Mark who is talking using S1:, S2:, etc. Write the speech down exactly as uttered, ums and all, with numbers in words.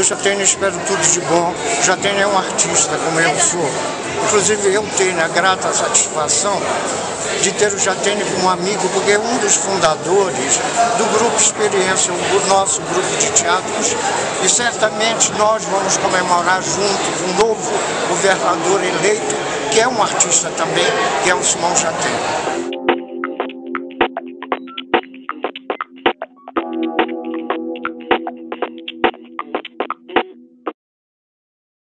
S1: do Jatene espero tudo de bom. O Jatene é um artista, como eu sou. Inclusive eu tenho a grata satisfação de ter o Jatene como amigo, porque é um dos fundadores do Grupo Experiência, o nosso grupo de teatros, e certamente nós vamos comemorar juntos um novo governador eleito, que é um artista também, que é o Simão Jatene.